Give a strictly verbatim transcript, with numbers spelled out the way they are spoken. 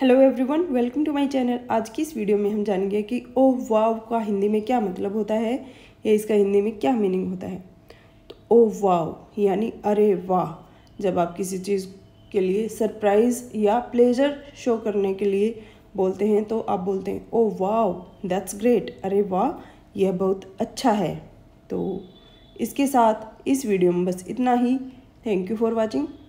Hello everyone, welcome to my channel. आज की इस वीडियो में हम जानेंगे कि ओह वाव का हिंदी में क्या मतलब होता है या इसका हिंदी में क्या मीनिंग होता है। तो ओह वाव यानी अरे वाह। जब आप किसी चीज़ के लिए सरप्राइज़ या प्लेजर शो करने के लिए बोलते हैं तो आप बोलते हैं ओह वाव, दैट्स ग्रेट, अरे वाह यह बहुत अच्छा है। तो इसके साथ इस वीडियो में बस इतना ही। Thank you for watching.